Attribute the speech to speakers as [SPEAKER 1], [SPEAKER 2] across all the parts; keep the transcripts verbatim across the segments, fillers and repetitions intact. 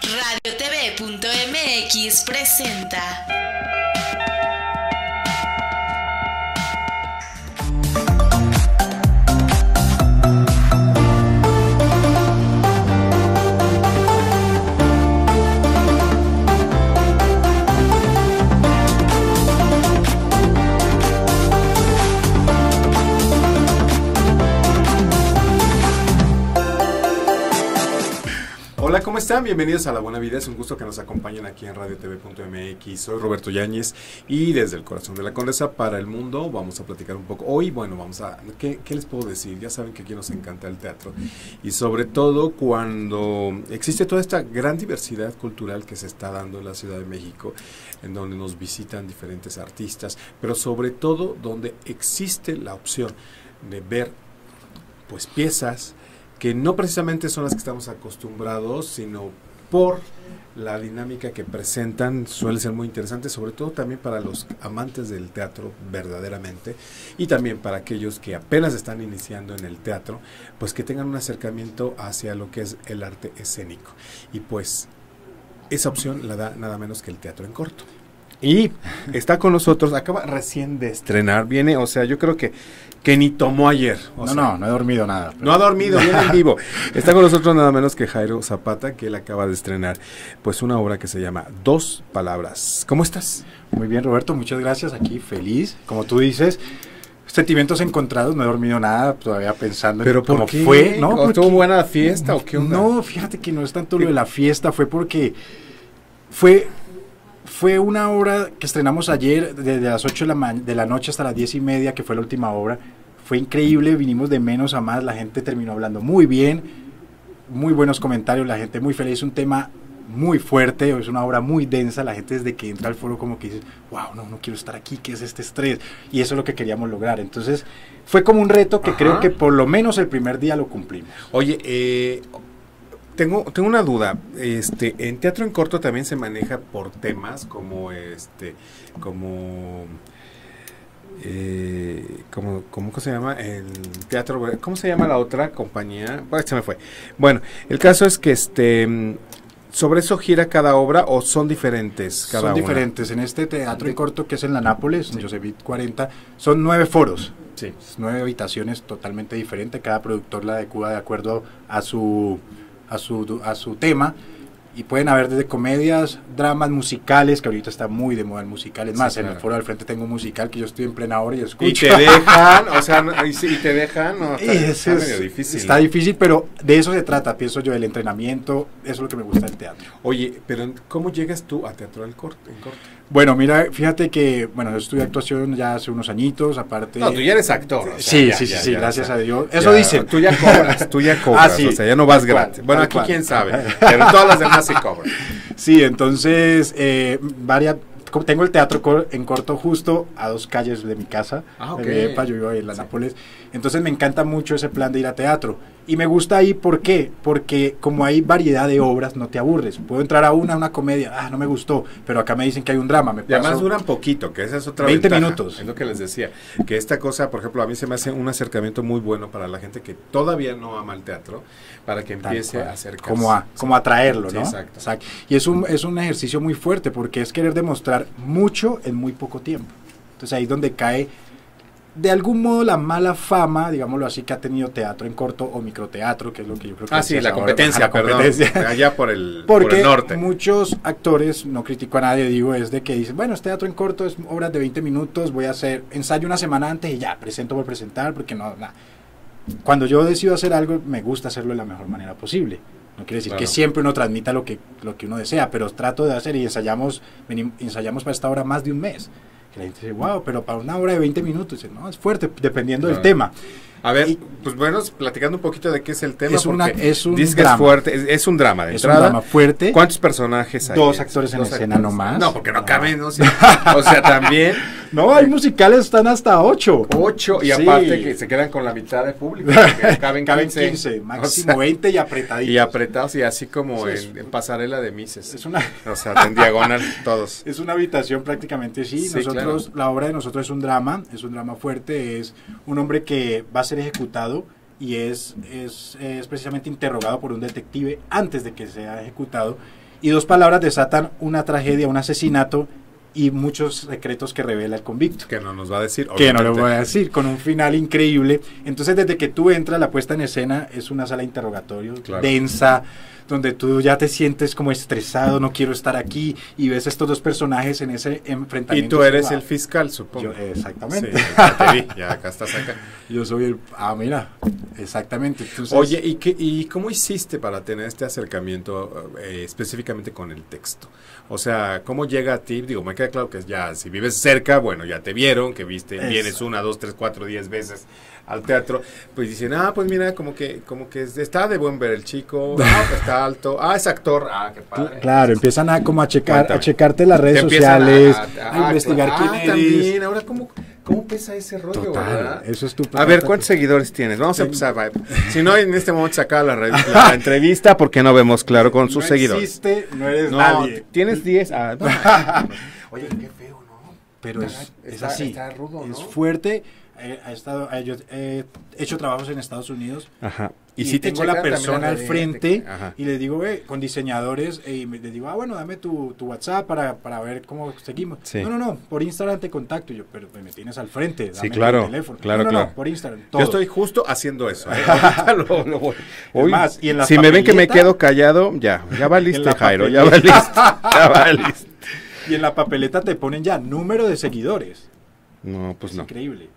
[SPEAKER 1] radio t v punto m x presenta.
[SPEAKER 2] Hola, ¿cómo están? Bienvenidos a La Buena Vida. Es un gusto que nos acompañen aquí en radio t v punto m x. Soy Roberto Yáñez y desde el corazón de la Condesa para el mundo vamos a platicar un poco. Hoy, bueno, vamos a... ¿qué, qué les puedo decir? Ya saben que aquí nos encanta el teatro. Y sobre todo cuando existe toda esta gran diversidad cultural que se está dando en la Ciudad de México, en donde nos visitan diferentes artistas, pero sobre todo donde existe la opción de ver pues piezas que no precisamente son las que estamos acostumbrados, sino por la dinámica que presentan, suele ser muy interesante, sobre todo también para los amantes del teatro verdaderamente, y también para aquellos que apenas están iniciando en el teatro, pues que tengan un acercamiento hacia lo que es el arte escénico. Y pues esa opción la da nada menos que el Teatro en Corto. Y está con nosotros, acaba recién de estrenar, viene, o sea, yo creo que que ni tomó ayer. O
[SPEAKER 3] no,
[SPEAKER 2] sea,
[SPEAKER 3] no, no he dormido nada.
[SPEAKER 2] Pero... No ha dormido, viene en vivo. Está con nosotros nada menos que Jairo Zapata, que él acaba de estrenar, pues una obra que se llama Dos Palabras. ¿Cómo estás?
[SPEAKER 3] Muy bien, Roberto, muchas gracias, aquí feliz, como tú dices. Sentimientos encontrados, no he dormido nada, todavía pensando
[SPEAKER 2] ¿Pero
[SPEAKER 3] en cómo
[SPEAKER 2] por qué?
[SPEAKER 3] fue. ¿No?
[SPEAKER 2] ¿O ¿Estuvo buena la fiesta o qué onda?
[SPEAKER 3] No, fíjate que no es tanto lo de la fiesta, fue porque fue... Fue una obra que estrenamos ayer, desde las ocho de la, ma de la noche hasta las diez y media, que fue la última obra. Fue increíble, vinimos de menos a más, la gente terminó hablando muy bien, muy buenos comentarios, la gente muy feliz, un tema muy fuerte, es una obra muy densa, la gente desde que entra al foro como que dice, wow, no, no quiero estar aquí, ¿qué es este estrés? Y eso es lo que queríamos lograr. Entonces, fue como un reto que Ajá. creo que por lo menos el primer día lo cumplimos.
[SPEAKER 2] Oye, eh... Tengo, tengo una duda, este, en Teatro en Corto también se maneja por temas como este, como, eh, como, ¿cómo se llama? El teatro, ¿cómo se llama la otra compañía? Bueno, se me fue. Bueno, el caso es que este, ¿sobre eso gira cada obra o son diferentes cada
[SPEAKER 3] Son
[SPEAKER 2] una?
[SPEAKER 3] diferentes, en este Teatro en Corto que es en la Nápoles, sí. en Josevit cuarenta, son nueve foros. Sí. Nueve habitaciones totalmente diferentes, cada productor la adecua de acuerdo a su... A su, a su tema, y pueden haber desde comedias, dramas, musicales, que ahorita está muy de moda el musical, es más, sí, claro. En el foro del frente tengo un musical que yo estoy en plena hora y escucho.
[SPEAKER 2] Y te dejan, o sea, no, y, y te dejan, no, está, está
[SPEAKER 3] es,
[SPEAKER 2] medio difícil.
[SPEAKER 3] Está
[SPEAKER 2] ¿no?
[SPEAKER 3] difícil, pero de eso se trata, pienso yo, del entrenamiento, eso es lo que me gusta del teatro.
[SPEAKER 2] Oye, pero ¿cómo llegas tú a Teatro en Corto? En corto?
[SPEAKER 3] Bueno, mira, fíjate que, bueno, yo estudié actuación ya hace unos añitos, aparte...
[SPEAKER 2] No, tú ya eres actor. O sea,
[SPEAKER 3] sí,
[SPEAKER 2] ya,
[SPEAKER 3] sí,
[SPEAKER 2] ya,
[SPEAKER 3] sí, sí,
[SPEAKER 2] ya,
[SPEAKER 3] gracias
[SPEAKER 2] ya,
[SPEAKER 3] a Dios. Eso
[SPEAKER 2] ya,
[SPEAKER 3] dicen.
[SPEAKER 2] Tú ya cobras, tú ya cobras,
[SPEAKER 3] ah, sí,
[SPEAKER 2] o sea, ya no vas gratis. Bueno, aquí cual. quién sabe, pero todas las demás sí cobran.
[SPEAKER 3] Sí, entonces, eh, varias... Tengo el Teatro en Corto justo a dos calles de mi casa,
[SPEAKER 2] ah, okay.
[SPEAKER 3] de mi depa, yo vivo ahí en la
[SPEAKER 2] sí.
[SPEAKER 3] Nápoles, entonces me encanta mucho ese plan de ir a teatro, y me gusta ahí, ¿por qué? Porque como hay variedad de obras, no te aburres, puedo entrar a una, una comedia, ah, no me gustó, pero acá me dicen que hay un drama, me
[SPEAKER 2] y además duran poquito, que esa es otra
[SPEAKER 3] veinte
[SPEAKER 2] ventaja,
[SPEAKER 3] minutos.
[SPEAKER 2] Es lo que les decía, que esta cosa, por ejemplo, a mí se me hace un acercamiento muy bueno para la gente que todavía no ama el teatro, para que empiece a acercarse.
[SPEAKER 3] Como a, como a traerlo,
[SPEAKER 2] sí,
[SPEAKER 3] ¿no?
[SPEAKER 2] Exacto.
[SPEAKER 3] exacto. Y es un, es un ejercicio muy fuerte, porque es querer demostrar mucho en muy poco tiempo. Entonces ahí es donde cae de algún modo la mala fama, digámoslo así, que ha tenido Teatro en Corto o microteatro, que es lo que yo creo que
[SPEAKER 2] ah sí, la competencia,
[SPEAKER 3] ahora, la competencia,
[SPEAKER 2] perdón, allá por el,
[SPEAKER 3] porque
[SPEAKER 2] por el norte.
[SPEAKER 3] Muchos actores, no critico a nadie, digo, es de que dicen, bueno, es Teatro en Corto, es obras de veinte minutos, voy a hacer ensayo una semana antes y ya, presento por presentar, porque no, nada. Cuando yo decido hacer algo, me gusta hacerlo de la mejor manera posible. No quiere decir claro. que siempre uno transmita lo que, lo que uno desea, pero trato de hacer y ensayamos, venimos, ensayamos para esta obra más de un mes. Que la gente dice, wow, pero para una hora de veinte minutos, dice, no, es fuerte, dependiendo claro. del tema.
[SPEAKER 2] A ver,
[SPEAKER 3] y,
[SPEAKER 2] pues bueno, platicando un poquito de qué es el tema.
[SPEAKER 3] Es, una, es un
[SPEAKER 2] dices
[SPEAKER 3] drama.
[SPEAKER 2] Que es fuerte, es, es un drama de
[SPEAKER 3] es
[SPEAKER 2] entrada.
[SPEAKER 3] un drama fuerte.
[SPEAKER 2] ¿Cuántos personajes hay?
[SPEAKER 3] Dos actores en
[SPEAKER 2] Dos
[SPEAKER 3] escena
[SPEAKER 2] actores.
[SPEAKER 3] nomás.
[SPEAKER 2] No, porque no, no. caben, ¿no? O sea, o sea, también.
[SPEAKER 3] No, hay musicales, están hasta ocho.
[SPEAKER 2] Ocho, y sí. aparte que se quedan con la mitad del público. Caben,
[SPEAKER 3] caben quince, quince máximo o sea, veinte y apretaditos.
[SPEAKER 2] Y apretados, y así como sí, en, en pasarela de Mises.
[SPEAKER 3] Es una...
[SPEAKER 2] O sea, en diagonal, todos.
[SPEAKER 3] Es una habitación prácticamente, sí. sí nosotros, claro. La obra de nosotros es un drama, es un drama fuerte, es un hombre que va a ser ejecutado y es, es, es precisamente interrogado por un detective antes de que sea ejecutado, y dos palabras desatan una tragedia, un asesinato y muchos secretos que revela el convicto.
[SPEAKER 2] Que no nos va a decir.
[SPEAKER 3] Que no lo voy a decir, con un final increíble. Entonces, desde que tú entras, la puesta en escena es una sala de interrogatorio,
[SPEAKER 2] claro,
[SPEAKER 3] densa, donde tú ya te sientes como estresado, no quiero estar aquí, y ves estos dos personajes en ese enfrentamiento.
[SPEAKER 2] Y tú eres el fiscal, supongo.
[SPEAKER 3] Yo, exactamente.
[SPEAKER 2] Sí, ya te vi, ya acá estás acá.
[SPEAKER 3] Yo soy el... Ah, mira, exactamente. Entonces,
[SPEAKER 2] Oye, ¿y, qué, ¿y cómo hiciste para tener este acercamiento eh, específicamente con el texto? O sea, ¿cómo llega a ti? Digo, me queda claro que ya, si vives cerca, bueno, ya te vieron, que viste, es. vienes una, dos, tres, cuatro, diez veces al teatro, pues dicen, ah, pues mira, como que como que está de buen ver el chico, ah, pues está alto, ah, es actor, ah, qué padre.
[SPEAKER 3] Claro, empiezan a como a checar, Cuéntame. a checarte las redes sociales, a, a, a, a investigar ah, quién eres.
[SPEAKER 2] También, ahora cómo, cómo pesa ese rollo,
[SPEAKER 3] Total,
[SPEAKER 2] ¿verdad?
[SPEAKER 3] Eso es tu
[SPEAKER 2] A ver, ¿cuántos seguidores tienes? Vamos a empezar, si no, en este momento saca la, la, la entrevista porque no vemos claro con sus
[SPEAKER 3] no
[SPEAKER 2] seguidores.
[SPEAKER 3] Existe, no eres
[SPEAKER 2] no,
[SPEAKER 3] nadie.
[SPEAKER 2] Tienes diez. Ah, no. Oye, qué feo, ¿no?
[SPEAKER 3] Pero es,
[SPEAKER 2] está,
[SPEAKER 3] es así,
[SPEAKER 2] está rudo, ¿no?
[SPEAKER 3] Es fuerte. He, he estado, he, yo he hecho trabajos en Estados Unidos.
[SPEAKER 2] Ajá.
[SPEAKER 3] Y, y si tengo la persona al frente y le digo, eh, con diseñadores, eh, y me, le digo, ah, bueno, dame tu, tu WhatsApp para, para ver cómo seguimos.
[SPEAKER 2] Sí.
[SPEAKER 3] No, no, no, por Instagram te contacto. Yo, pero me tienes al frente, dame
[SPEAKER 2] sí, claro,
[SPEAKER 3] tu teléfono.
[SPEAKER 2] Claro,
[SPEAKER 3] no, no,
[SPEAKER 2] claro.
[SPEAKER 3] no, por Instagram, todo.
[SPEAKER 2] Yo estoy justo haciendo eso. ¿eh? Ahorita lo, lo voy. Hoy,
[SPEAKER 3] más, y en la
[SPEAKER 2] si me ven que me quedo callado, ya, ya valiste, Jairo, ya valiste, ya valiste.
[SPEAKER 3] Y en la papeleta te ponen ya número de seguidores.
[SPEAKER 2] No, pues
[SPEAKER 3] es
[SPEAKER 2] no.
[SPEAKER 3] Increíble.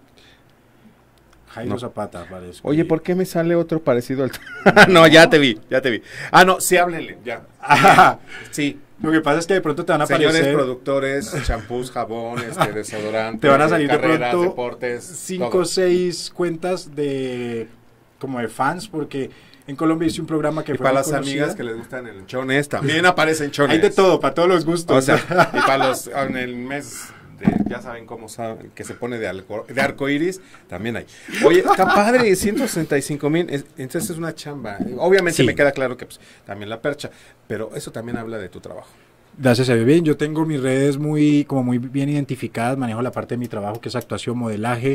[SPEAKER 3] Jairo no. Zapata, parece.
[SPEAKER 2] Oye, ¿por qué me sale otro parecido al No, ya te vi, ya te vi. Ah, no, sí, háblenle, ya.
[SPEAKER 3] Ajá.
[SPEAKER 2] Sí.
[SPEAKER 3] Lo que pasa es que de pronto te van a
[SPEAKER 2] Señores
[SPEAKER 3] aparecer...
[SPEAKER 2] productores, champús, jabones, desodorantes,
[SPEAKER 3] te van a salir
[SPEAKER 2] carreras,
[SPEAKER 3] de pronto
[SPEAKER 2] deportes,
[SPEAKER 3] cinco o seis cuentas de como de fans, porque en Colombia hice un programa que
[SPEAKER 2] y
[SPEAKER 3] fue
[SPEAKER 2] para las
[SPEAKER 3] conocida.
[SPEAKER 2] amigas que les gustan el chones, también aparecen chones.
[SPEAKER 3] Hay de todo, para todos los gustos.
[SPEAKER 2] O sea, y para los, en el mes... De, ya saben cómo saben, que se pone de, alco, de arco iris, también hay. Oye, está padre, ciento sesenta y cinco mil, entonces es una chamba. Obviamente sí. Me queda claro que pues, también la percha, pero eso también habla de tu trabajo.
[SPEAKER 3] Gracias a Dios, bien, yo tengo mis redes muy, como muy bien identificadas, manejo la parte de mi trabajo que es actuación, modelaje,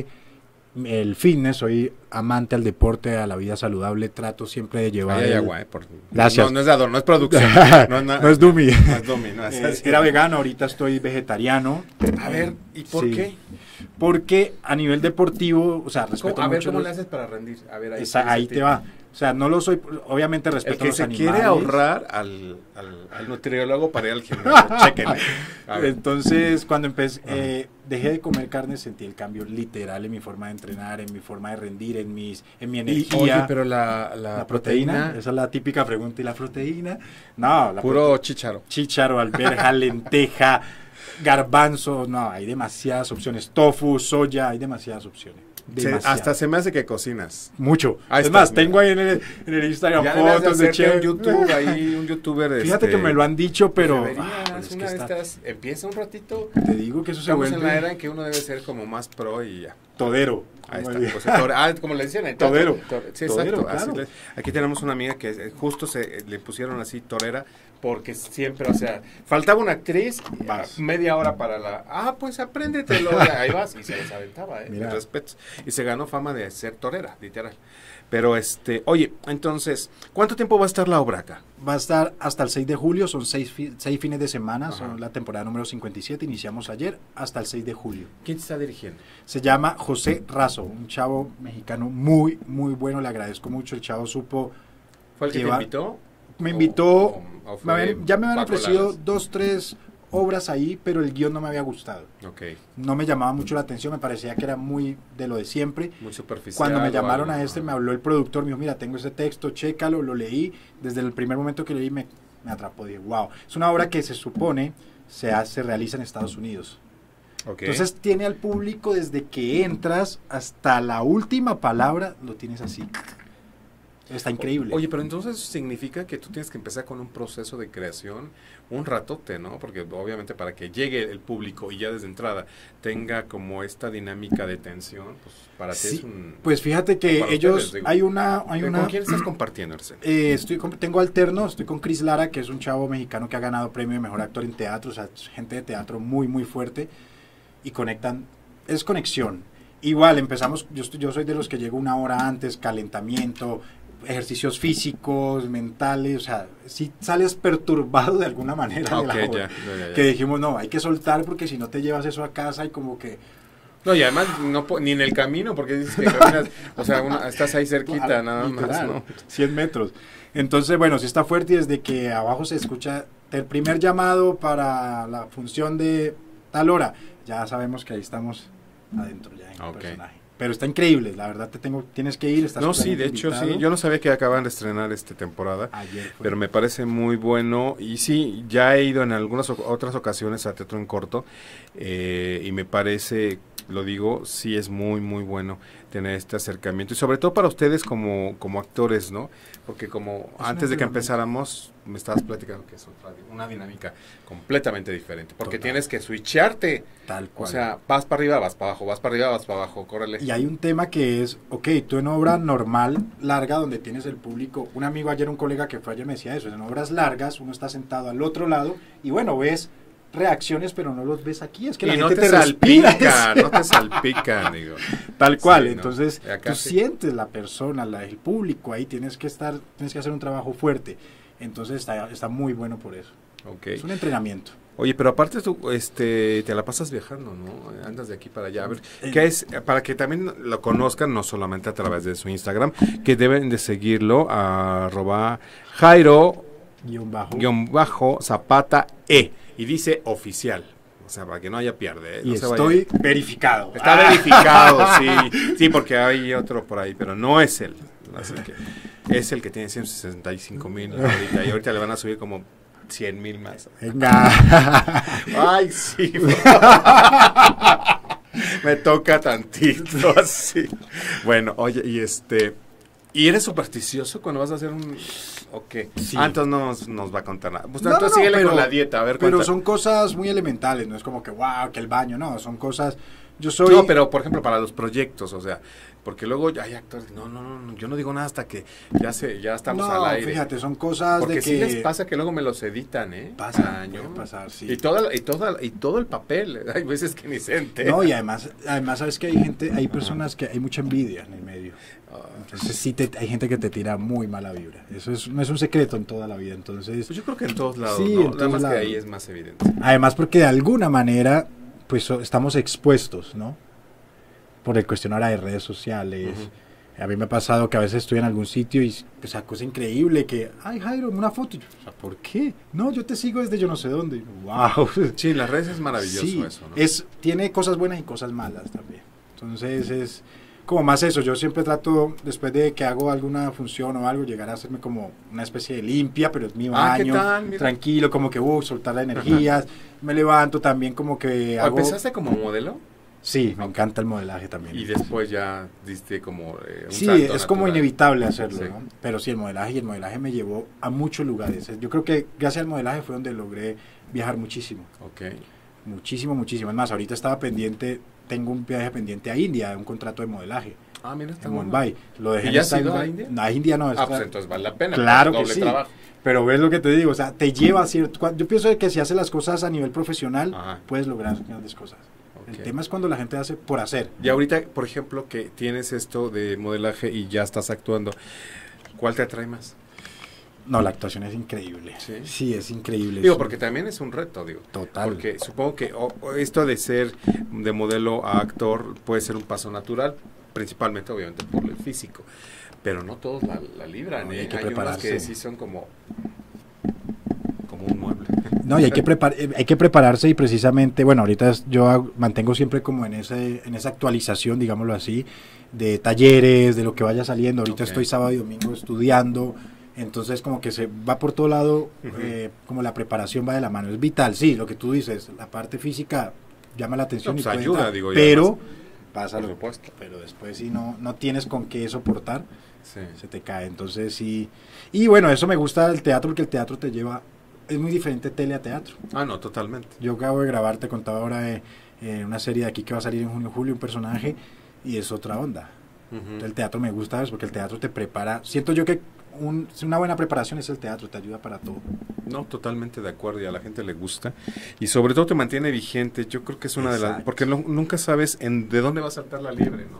[SPEAKER 3] el fitness, soy amante al deporte, a la vida saludable, trato siempre de llevar...
[SPEAKER 2] Ay, ay,
[SPEAKER 3] el...
[SPEAKER 2] agua, eh, por...
[SPEAKER 3] Gracias.
[SPEAKER 2] No, no es de adorno, no es producción.
[SPEAKER 3] no, no, no es dummy.
[SPEAKER 2] No es dummy, no es
[SPEAKER 3] eh,
[SPEAKER 2] así.
[SPEAKER 3] Era vegano, ahorita estoy vegetariano.
[SPEAKER 2] A ver, ¿y por
[SPEAKER 3] sí.
[SPEAKER 2] qué?
[SPEAKER 3] Porque a nivel deportivo, o sea, respeto
[SPEAKER 2] A ver,
[SPEAKER 3] mucho
[SPEAKER 2] ¿cómo
[SPEAKER 3] los...
[SPEAKER 2] le haces para rendir? A ver, ahí,
[SPEAKER 3] Esa, ahí te va. O sea, no lo soy, obviamente respeto
[SPEAKER 2] el que
[SPEAKER 3] a los
[SPEAKER 2] se
[SPEAKER 3] animales.
[SPEAKER 2] quiere ahorrar al, al, al nutriólogo para ir al gimnasio, chequen.
[SPEAKER 3] Entonces, cuando empecé, eh, dejé de comer carne, sentí el cambio literal en mi forma de entrenar, en mi forma de rendir, en mis, en mi energía.
[SPEAKER 2] Y, oye, pero la, la,
[SPEAKER 3] la proteína, proteína, esa es la típica pregunta, ¿y la proteína? No, la
[SPEAKER 2] puro
[SPEAKER 3] prote...
[SPEAKER 2] chícharo.
[SPEAKER 3] Chícharo, alberja, lenteja, garbanzo, no, hay demasiadas opciones. Tofu, soya, hay demasiadas opciones.
[SPEAKER 2] Se, hasta se me hace que cocinas.
[SPEAKER 3] Mucho.
[SPEAKER 2] Ahí
[SPEAKER 3] es
[SPEAKER 2] está,
[SPEAKER 3] más,
[SPEAKER 2] mira.
[SPEAKER 3] tengo ahí en el, en el Instagram
[SPEAKER 2] ya
[SPEAKER 3] fotos de, de chef.
[SPEAKER 2] Un YouTube, ahí, un youtuber.
[SPEAKER 3] Fíjate
[SPEAKER 2] este,
[SPEAKER 3] que me lo han dicho, pero.
[SPEAKER 2] Ah,
[SPEAKER 3] pues
[SPEAKER 2] es una de estas, empieza un ratito.
[SPEAKER 3] Te digo que eso se
[SPEAKER 2] vuelve.
[SPEAKER 3] vuelve.
[SPEAKER 2] Estamos en la era en que uno debe ser como más pro y ya.
[SPEAKER 3] Todero.
[SPEAKER 2] Ahí está. Pues, tore, ah, como le decían. Entonces,
[SPEAKER 3] Todero.
[SPEAKER 2] Tore, sí,
[SPEAKER 3] Todero,
[SPEAKER 2] exacto.
[SPEAKER 3] claro.
[SPEAKER 2] Así le, aquí tenemos una amiga que justo se le pusieron así torera. Porque siempre, o sea, faltaba una actriz, vas. media hora para la... Ah, pues apréndetelo, ahí vas. Y se les aventaba, ¿eh? Mira. Respeto. Y se ganó fama de ser torera, literal. Pero, este, oye, entonces, ¿cuánto tiempo va a estar la obra acá?
[SPEAKER 3] Va a estar hasta el seis de julio, son seis, fi seis fines de semana, Ajá. son la temporada número cincuenta y siete, iniciamos ayer, hasta el seis de julio.
[SPEAKER 2] ¿Quién te está dirigiendo?
[SPEAKER 3] Se llama José Razo, un chavo mexicano muy, muy bueno, le agradezco mucho, el chavo supo...
[SPEAKER 2] ¿Fue el que
[SPEAKER 3] llevar...
[SPEAKER 2] te invitó?
[SPEAKER 3] Me invitó, o, o me habían, ya me habían ofrecido
[SPEAKER 2] Ladas.
[SPEAKER 3] dos, tres obras ahí, pero el guión no me había gustado.
[SPEAKER 2] Okay.
[SPEAKER 3] No me llamaba mucho la atención, me parecía que era muy de lo de siempre.
[SPEAKER 2] Muy superficial.
[SPEAKER 3] Cuando me llamaron
[SPEAKER 2] algo,
[SPEAKER 3] a este,
[SPEAKER 2] no.
[SPEAKER 3] me habló el productor, me dijo, mira, tengo ese texto, chécalo, lo leí. Desde el primer momento que leí me, me atrapó, dije, wow. Es una obra que se supone se, hace, se realiza en Estados Unidos. Okay. Entonces tiene al público desde que entras hasta la última palabra, lo tienes así. Está increíble.
[SPEAKER 2] Oye, pero entonces significa que tú tienes que empezar con un proceso de creación un ratote, ¿no? Porque obviamente para que llegue el público y ya desde entrada tenga como esta dinámica de tensión, pues para ti
[SPEAKER 3] sí,
[SPEAKER 2] es un...
[SPEAKER 3] Pues fíjate que ellos,
[SPEAKER 2] ustedes, digo,
[SPEAKER 3] hay una... Hay una
[SPEAKER 2] ¿Con quién estás compartiendo, Arsen?
[SPEAKER 3] Eh, estoy con, tengo alterno, estoy con Chris Lara, que es un chavo mexicano que ha ganado premio de mejor actor en teatro, o sea, gente de teatro muy, muy fuerte, y conectan, es conexión. Igual empezamos, yo, estoy, yo soy de los que llego una hora antes, calentamiento, ejercicios físicos, mentales, o sea, si sales perturbado de alguna manera.
[SPEAKER 2] Ah,
[SPEAKER 3] de la
[SPEAKER 2] ok,
[SPEAKER 3] obra,
[SPEAKER 2] ya, ya, ya, ya.
[SPEAKER 3] que dijimos, no, hay que soltar porque si no te llevas eso a casa y como que...
[SPEAKER 2] No, y además no po- ni en el camino, porque dices que caminas, o sea, una- estás ahí cerquita, nada más,
[SPEAKER 3] literal,
[SPEAKER 2] ¿no?
[SPEAKER 3] cien metros. Entonces, bueno, sí está fuerte y desde que abajo se escucha el primer llamado para la función de tal hora, ya sabemos que ahí estamos adentro ya en
[SPEAKER 2] Ok.
[SPEAKER 3] el personaje. Pero está increíble, la verdad te tengo, tienes que ir, estás
[SPEAKER 2] No, sí,
[SPEAKER 3] totalmente
[SPEAKER 2] de hecho,
[SPEAKER 3] invitado.
[SPEAKER 2] sí. Yo no sabía que acaban de estrenar esta temporada,
[SPEAKER 3] Ayer fue.
[SPEAKER 2] pero me parece muy bueno. Y sí, ya he ido en algunas o- otras ocasiones a teatro en corto eh, y me parece, lo digo, sí es muy, muy bueno tener este acercamiento. Y sobre todo para ustedes como, como actores, ¿no? Porque como
[SPEAKER 3] un
[SPEAKER 2] antes de que
[SPEAKER 3] entrenamiento.
[SPEAKER 2] empezáramos, me estabas platicando que es otra, una dinámica completamente diferente. Porque
[SPEAKER 3] Total.
[SPEAKER 2] tienes que switcharte.
[SPEAKER 3] Tal
[SPEAKER 2] O
[SPEAKER 3] cual.
[SPEAKER 2] sea, vas para arriba, vas para abajo, vas para arriba, vas para abajo, córrele.
[SPEAKER 3] Y hay un tema que es, ok, tú en obra normal, larga, donde tienes el público, un amigo ayer, un colega que fue ayer me decía eso, en obras largas uno está sentado al otro lado y bueno, ves reacciones, pero no los ves aquí, es que la
[SPEAKER 2] y no
[SPEAKER 3] gente
[SPEAKER 2] te,
[SPEAKER 3] te respira,
[SPEAKER 2] salpica,
[SPEAKER 3] es-
[SPEAKER 2] no te salpican, digo.
[SPEAKER 3] tal cual,
[SPEAKER 2] Sí, no.
[SPEAKER 3] entonces
[SPEAKER 2] Y acá
[SPEAKER 3] tú
[SPEAKER 2] sí.
[SPEAKER 3] sientes la persona, la, el público ahí, tienes que estar, tienes que hacer un trabajo fuerte, entonces está, está muy bueno por eso,
[SPEAKER 2] Ok.
[SPEAKER 3] es un entrenamiento.
[SPEAKER 2] Oye, pero aparte tú, este, te la pasas viajando, ¿no? Andas de aquí para allá. A ver,
[SPEAKER 3] Eh.
[SPEAKER 2] ¿qué es? Para que también lo conozcan, no solamente a través de su Instagram, que deben de seguirlo a arroba Jairo
[SPEAKER 3] Guión bajo.
[SPEAKER 2] guión bajo Zapata E. Y dice oficial. O sea, para que no haya pierde. ¿eh?
[SPEAKER 3] Y
[SPEAKER 2] No se vaya-
[SPEAKER 3] estoy verificado.
[SPEAKER 2] Está
[SPEAKER 3] Ah.
[SPEAKER 2] verificado, sí. Sí, porque hay otro por ahí, pero no es él. Así que es el que tiene ciento sesenta y cinco mil ahorita. Y ahorita le van a subir como cien mil más.
[SPEAKER 3] Venga.
[SPEAKER 2] Ay, sí. Me toca tantito así. Bueno, oye, y este... ¿Y eres supersticioso cuando vas a hacer un...? ¿O qué?
[SPEAKER 3] Sí.
[SPEAKER 2] Ah, entonces no nos, nos va a contar nada. Pues
[SPEAKER 3] No,
[SPEAKER 2] entonces
[SPEAKER 3] no, no,
[SPEAKER 2] síguele
[SPEAKER 3] pero-
[SPEAKER 2] con la dieta, a ver
[SPEAKER 3] Pero
[SPEAKER 2] cuenta.
[SPEAKER 3] son cosas muy elementales, no es como que wow, que el baño, no, son cosas. Yo soy.
[SPEAKER 2] No, pero por ejemplo para los proyectos, o sea, porque luego hay actores, no, no, no, yo no digo nada hasta que ya se, ya estamos
[SPEAKER 3] no,
[SPEAKER 2] al aire.
[SPEAKER 3] fíjate, son cosas
[SPEAKER 2] Porque
[SPEAKER 3] de
[SPEAKER 2] sí
[SPEAKER 3] que
[SPEAKER 2] les pasa que luego me los editan, ¿eh?
[SPEAKER 3] Pasa,
[SPEAKER 2] Año.
[SPEAKER 3] puede pasar, sí.
[SPEAKER 2] Y toda, y toda, y todo el papel, hay veces que ni se entera.
[SPEAKER 3] No, y además, además sabes que hay gente, hay personas que hay mucha envidia en el medio.
[SPEAKER 2] Ah,
[SPEAKER 3] Entonces sí te, hay gente que te tira muy mala vibra. Eso es, no es un secreto en toda la vida. Entonces,
[SPEAKER 2] pues yo creo que en todos lados,
[SPEAKER 3] Sí,
[SPEAKER 2] ¿no?
[SPEAKER 3] en
[SPEAKER 2] Nada
[SPEAKER 3] todos
[SPEAKER 2] más
[SPEAKER 3] lados.
[SPEAKER 2] que ahí es más evidente.
[SPEAKER 3] además porque de alguna manera, pues so- estamos expuestos, ¿no? Por el cuestión ahora de redes sociales.
[SPEAKER 2] Ujú.
[SPEAKER 3] A mí me ha pasado que a veces estoy en algún sitio y pues una cosa increíble que, ay Jairo, una foto. Y yo, o sea, ¿por qué? No, yo te sigo desde yo no sé dónde. Wow.
[SPEAKER 2] Sí, las redes es maravilloso
[SPEAKER 3] Sí,
[SPEAKER 2] eso, ¿no?
[SPEAKER 3] es, tiene cosas buenas y cosas malas también. Entonces es como más eso. Yo siempre trato, después de que hago alguna función o algo, llegar a hacerme como una especie de limpia, pero es mi
[SPEAKER 2] Ah, ¿qué
[SPEAKER 3] baño,
[SPEAKER 2] tal? Mira.
[SPEAKER 3] tranquilo, como que uh, soltar las energías. Me levanto también como que
[SPEAKER 2] ¿O
[SPEAKER 3] hago...
[SPEAKER 2] ¿Empezaste como modelo?
[SPEAKER 3] Sí, me encanta el modelaje también.
[SPEAKER 2] Y después ya diste como eh, un
[SPEAKER 3] Sí,
[SPEAKER 2] salto
[SPEAKER 3] es como
[SPEAKER 2] natural.
[SPEAKER 3] inevitable hacerlo,
[SPEAKER 2] Sí.
[SPEAKER 3] ¿no? Pero sí, el modelaje y el modelaje me llevó a muchos lugares. Yo creo que gracias al modelaje fue donde logré viajar muchísimo.
[SPEAKER 2] Ok.
[SPEAKER 3] Muchísimo, muchísimo. Es más, ahorita estaba pendiente, tengo un viaje pendiente a India, un contrato de modelaje
[SPEAKER 2] Ah, mira, está
[SPEAKER 3] en
[SPEAKER 2] bueno.
[SPEAKER 3] Mumbai. Lo dejé
[SPEAKER 2] ¿Y
[SPEAKER 3] en
[SPEAKER 2] ya has
[SPEAKER 3] stand
[SPEAKER 2] ido a
[SPEAKER 3] by.
[SPEAKER 2] India?
[SPEAKER 3] No, a India no.
[SPEAKER 2] Ah,
[SPEAKER 3] está-
[SPEAKER 2] pues entonces vale la pena.
[SPEAKER 3] Claro
[SPEAKER 2] porque
[SPEAKER 3] que
[SPEAKER 2] es
[SPEAKER 3] sí.
[SPEAKER 2] doble trabajo.
[SPEAKER 3] Pero ves lo que te digo, o sea, te lleva a cierto... cua- Yo pienso que si haces las cosas a nivel profesional,
[SPEAKER 2] Ajá.
[SPEAKER 3] puedes lograr grandes cosas.
[SPEAKER 2] Ok.
[SPEAKER 3] El tema es cuando la gente hace por hacer.
[SPEAKER 2] Y ahorita, por ejemplo, que tienes esto de modelaje y ya estás actuando, ¿cuál te atrae más?
[SPEAKER 3] No, la actuación es increíble.
[SPEAKER 2] Sí.
[SPEAKER 3] Sí, es increíble.
[SPEAKER 2] Digo,
[SPEAKER 3] Es
[SPEAKER 2] porque también es un reto, digo.
[SPEAKER 3] Total.
[SPEAKER 2] Porque supongo que o- o esto de ser de modelo a actor puede ser un paso natural, principalmente, obviamente, por el físico. Pero no todos la, la libran,
[SPEAKER 3] No, y
[SPEAKER 2] ¿eh?
[SPEAKER 3] hay que
[SPEAKER 2] Hay unos
[SPEAKER 3] prepararse.
[SPEAKER 2] que sí son como, como un mueble.
[SPEAKER 3] No, y hay que, prepar- eh, hay que prepararse y precisamente, bueno, ahorita es- yo hago- mantengo siempre como en ese en esa actualización, digámoslo así, de talleres, de lo que vaya saliendo. Ahorita
[SPEAKER 2] Ok.
[SPEAKER 3] estoy sábado y domingo estudiando, entonces como que se va por todo lado,
[SPEAKER 2] Ujú.
[SPEAKER 3] eh, como la preparación va de la mano. Es vital, sí, lo que tú dices, la parte física llama la atención
[SPEAKER 2] No,
[SPEAKER 3] y
[SPEAKER 2] pues
[SPEAKER 3] cuenta,
[SPEAKER 2] ayuda, digo, y
[SPEAKER 3] pero
[SPEAKER 2] además,
[SPEAKER 3] pasa
[SPEAKER 2] por
[SPEAKER 3] lo-
[SPEAKER 2] supuesto.
[SPEAKER 3] pero después si no, no tienes con qué soportar,
[SPEAKER 2] Sí.
[SPEAKER 3] se te cae. Entonces sí. Y bueno, eso me gusta del teatro porque el teatro te lleva. Es muy diferente tele a teatro.
[SPEAKER 2] Ah, no, totalmente.
[SPEAKER 3] Yo acabo de grabar, te contaba ahora eh, eh, una serie de aquí que va a salir en junio julio, un personaje, y es otra onda.
[SPEAKER 2] Ujú.
[SPEAKER 3] El teatro me gusta eso porque el teatro te prepara. Siento yo que un- una buena preparación es el teatro, te ayuda para todo.
[SPEAKER 2] No, totalmente de acuerdo y a la gente le gusta y sobre todo te mantiene vigente. Yo creo que es una de las
[SPEAKER 3] Exacto.
[SPEAKER 2] porque no- nunca sabes en de dónde va a saltar la liebre, ¿no? O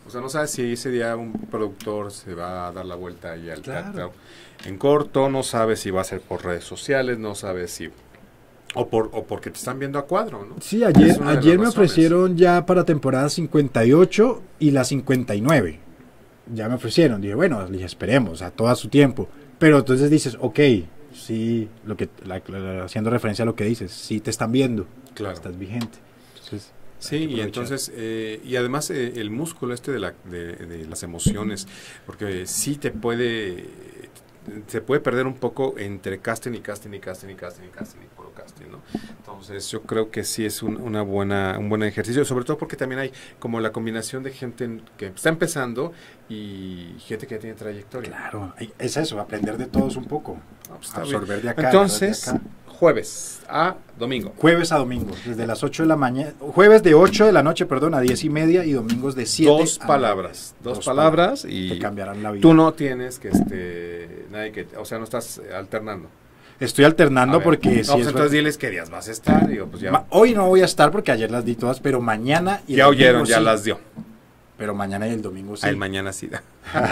[SPEAKER 2] O sea, no sabes si ese día un productor se va a dar la vuelta ahí al
[SPEAKER 3] Claro.
[SPEAKER 2] teatro en corto, no sabes si va a ser por redes sociales, no sabes si... O, por, o porque te están viendo a cuadro, ¿no?
[SPEAKER 3] Sí, ayer,
[SPEAKER 2] Es una de
[SPEAKER 3] ayer
[SPEAKER 2] las
[SPEAKER 3] me
[SPEAKER 2] razones.
[SPEAKER 3] ofrecieron ya para temporada cincuenta y ocho y la cincuenta y nueve. Ya me ofrecieron. Dije, bueno, le dije, esperemos, a todo su tiempo. Pero entonces dices, ok, sí, lo que, la- la- haciendo referencia a lo que dices, sí te están viendo,
[SPEAKER 2] Claro.
[SPEAKER 3] estás vigente. Entonces,
[SPEAKER 2] Sí,
[SPEAKER 3] hay que
[SPEAKER 2] y
[SPEAKER 3] aprovechar.
[SPEAKER 2] entonces, eh, y además eh, el músculo este de, la, de, de las emociones, porque sí te puede, se puede perder un poco entre casting y casting y casting y casting y casting y puro casting, ¿no? Entonces yo creo que sí es un, una buena, un buen ejercicio, sobre todo porque también hay como la combinación de gente que está empezando y gente que ya tiene trayectoria.
[SPEAKER 3] Claro, hay- es eso, aprender de todos un poco.
[SPEAKER 2] No, pues está
[SPEAKER 3] Absorber
[SPEAKER 2] bien.
[SPEAKER 3] de acá.
[SPEAKER 2] Entonces,
[SPEAKER 3] agarrar de acá.
[SPEAKER 2] jueves a domingo.
[SPEAKER 3] Jueves a domingo, desde las ocho de la mañana, jueves de ocho de la noche, perdón, a diez y media y domingos de siete
[SPEAKER 2] Dos
[SPEAKER 3] a
[SPEAKER 2] palabras,
[SPEAKER 3] nueve.
[SPEAKER 2] dos, palabras y
[SPEAKER 3] te cambiarán la vida.
[SPEAKER 2] tú no tienes que, este, nadie que, o sea, no estás eh, alternando.
[SPEAKER 3] Estoy alternando
[SPEAKER 2] A ver,
[SPEAKER 3] porque
[SPEAKER 2] no,
[SPEAKER 3] si
[SPEAKER 2] pues
[SPEAKER 3] es-
[SPEAKER 2] entonces diles qué días vas a estar, digo, pues ya,
[SPEAKER 3] Ma- hoy no voy a estar porque ayer las di todas, pero mañana y el
[SPEAKER 2] ya oyeron,
[SPEAKER 3] domingo
[SPEAKER 2] ya
[SPEAKER 3] sí.
[SPEAKER 2] las dio.
[SPEAKER 3] Pero mañana y el domingo sí.
[SPEAKER 2] Ah, el mañana sí da.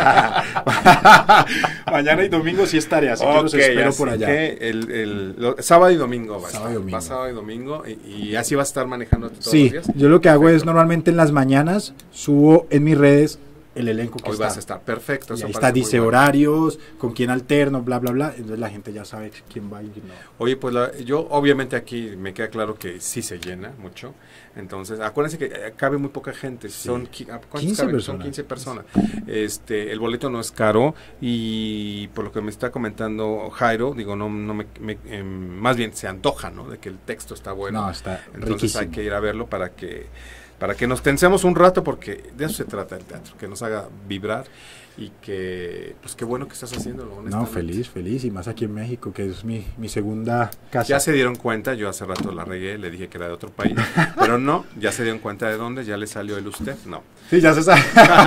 [SPEAKER 3] Mañana y domingo sí estaré, así que los
[SPEAKER 2] Ok,
[SPEAKER 3] espero
[SPEAKER 2] así
[SPEAKER 3] por allá.
[SPEAKER 2] que el, el- lo- sábado y domingo va a
[SPEAKER 3] Sábado y
[SPEAKER 2] estar.
[SPEAKER 3] domingo.
[SPEAKER 2] Va sábado y domingo y, y así vas a estar manejando todos
[SPEAKER 3] Sí,
[SPEAKER 2] los días.
[SPEAKER 3] yo lo que hago es
[SPEAKER 2] Perfecto.
[SPEAKER 3] normalmente en las mañanas subo en mis redes el elenco que
[SPEAKER 2] Hoy
[SPEAKER 3] está.
[SPEAKER 2] vas a estar perfecto.
[SPEAKER 3] Y
[SPEAKER 2] eso
[SPEAKER 3] ahí está,
[SPEAKER 2] parece muy
[SPEAKER 3] dice
[SPEAKER 2] bueno.
[SPEAKER 3] horarios, con quién alterno, bla, bla, bla. Entonces la gente ya sabe quién va y quién no.
[SPEAKER 2] Oye, pues la- yo obviamente aquí me queda claro que sí se llena mucho. Entonces, acuérdense que eh, cabe muy poca gente.
[SPEAKER 3] Sí.
[SPEAKER 2] Son qui- ¿a cuántos
[SPEAKER 3] quince
[SPEAKER 2] caben? Son
[SPEAKER 3] personas.
[SPEAKER 2] quince personas. Este, el boleto no es caro y por lo que me está comentando Jairo, digo, no, no me, me- em, más bien se antoja, ¿no? De que el texto está bueno.
[SPEAKER 3] No, está
[SPEAKER 2] Entonces
[SPEAKER 3] riquísimo.
[SPEAKER 2] hay que ir a verlo para que para que nos tensemos un rato porque de eso se trata el teatro, que nos haga vibrar y que pues qué bueno que estás haciéndolo.
[SPEAKER 3] No,
[SPEAKER 2] honestamente.
[SPEAKER 3] feliz, feliz. Y más aquí en México, que es mi, mi segunda casa.
[SPEAKER 2] Ya se dieron cuenta, yo hace rato la regué, le dije que era de otro país, pero no, ya se dieron cuenta de dónde, ya le salió el usted, no.
[SPEAKER 3] Sí, ya se sabe.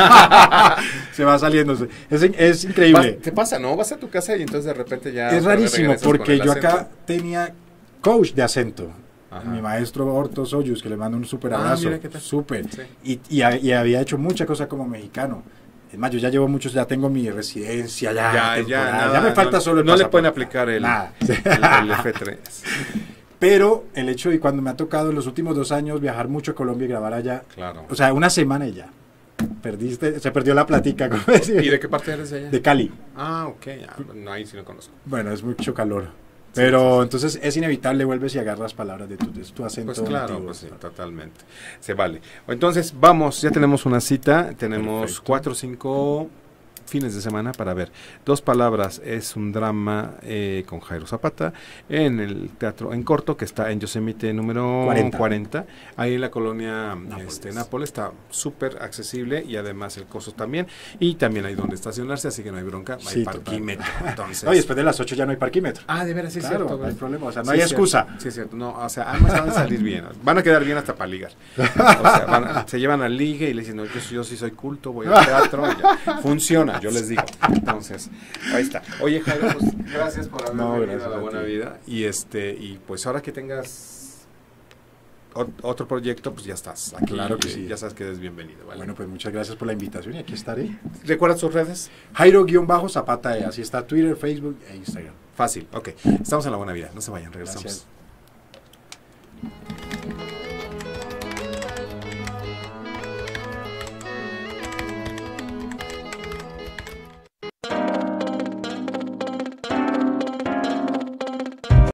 [SPEAKER 3] Se va saliendo. Es, es increíble.
[SPEAKER 2] Vas- te pasa, ¿no? Vas a tu casa y entonces de repente ya...
[SPEAKER 3] Es
[SPEAKER 2] otra vez
[SPEAKER 3] rarísimo
[SPEAKER 2] regresas con
[SPEAKER 3] porque
[SPEAKER 2] el
[SPEAKER 3] yo acá
[SPEAKER 2] acento.
[SPEAKER 3] tenía coach de acento.
[SPEAKER 2] Ajá.
[SPEAKER 3] Mi maestro Orto Soyuz, que le mando un súper
[SPEAKER 2] Ah,
[SPEAKER 3] abrazo.
[SPEAKER 2] mira qué tal.
[SPEAKER 3] Súper.
[SPEAKER 2] Sí.
[SPEAKER 3] Y, y, ha- y había hecho mucha cosa como mexicano. Es más, yo ya llevo muchos, ya tengo mi residencia, ya,
[SPEAKER 2] Ya, ya,
[SPEAKER 3] temporal,
[SPEAKER 2] nada,
[SPEAKER 3] ya me falta
[SPEAKER 2] no,
[SPEAKER 3] solo el
[SPEAKER 2] no le
[SPEAKER 3] pasaporte.
[SPEAKER 2] pueden aplicar el,
[SPEAKER 3] Nada.
[SPEAKER 2] el, el F tres.
[SPEAKER 3] Pero el hecho de cuando me ha tocado en los últimos dos años viajar mucho a Colombia y grabar allá,
[SPEAKER 2] Claro.
[SPEAKER 3] o sea, una semana y ya. Perdiste, se perdió la platica, como decía.
[SPEAKER 2] ¿Y de qué parte eres de allá?
[SPEAKER 3] De Cali.
[SPEAKER 2] Ah, ok, ya, no, ahí sí lo conozco.
[SPEAKER 3] Bueno, es mucho calor. Pero entonces es inevitable, vuelves y agarras palabras de tu, de tu acento.
[SPEAKER 2] Pues claro,
[SPEAKER 3] nativo.
[SPEAKER 2] pues sí, totalmente. Se vale. Entonces, vamos, ya tenemos una cita, tenemos
[SPEAKER 3] Perfecto.
[SPEAKER 2] cuatro o cinco fines de semana para ver. Dos palabras, es un drama eh, con Jairo Zapata en el teatro en corto que está en Yosemite número
[SPEAKER 3] cuarenta.
[SPEAKER 2] cuarenta, ahí en la colonia
[SPEAKER 3] Nápoles.
[SPEAKER 2] este, Nápoles, está súper accesible y además el costo también, y también hay donde estacionarse, así que no hay bronca, hay
[SPEAKER 3] Sí,
[SPEAKER 2] parquímetro, entonces...
[SPEAKER 3] No, y después de las ocho ya no hay parquímetro.
[SPEAKER 2] Ah, de veras, sí es
[SPEAKER 3] Claro,
[SPEAKER 2] cierto.
[SPEAKER 3] no hay
[SPEAKER 2] güey.
[SPEAKER 3] problema, o sea, no
[SPEAKER 2] Sí,
[SPEAKER 3] hay
[SPEAKER 2] es cierto.
[SPEAKER 3] excusa.
[SPEAKER 2] Sí, es cierto. No, o sea, además van a salir bien. Van a quedar bien hasta para ligar. O sea, van a- se llevan al ligue y le dicen, no, yo, yo sí soy culto, voy al teatro. y ya. Funciona, yo les digo. Entonces, ahí está. Oye, Jairo, pues gracias por haber
[SPEAKER 3] No,
[SPEAKER 2] venido
[SPEAKER 3] gracias
[SPEAKER 2] a la
[SPEAKER 3] a
[SPEAKER 2] buena
[SPEAKER 3] ti.
[SPEAKER 2] vida. Y este, y pues ahora que tengas ot- otro proyecto, pues ya estás aquí.
[SPEAKER 3] Claro que
[SPEAKER 2] y
[SPEAKER 3] sí.
[SPEAKER 2] Ya sabes que eres bienvenido, ¿vale?
[SPEAKER 3] Bueno, pues muchas gracias por la invitación y aquí estaré.
[SPEAKER 2] ¿Recuerda tus redes?
[SPEAKER 3] Jairo-Zapata, E, así está Twitter, Facebook e Instagram.
[SPEAKER 2] Fácil, ok. Estamos en la buena vida. No se vayan, regresamos.
[SPEAKER 3] Gracias.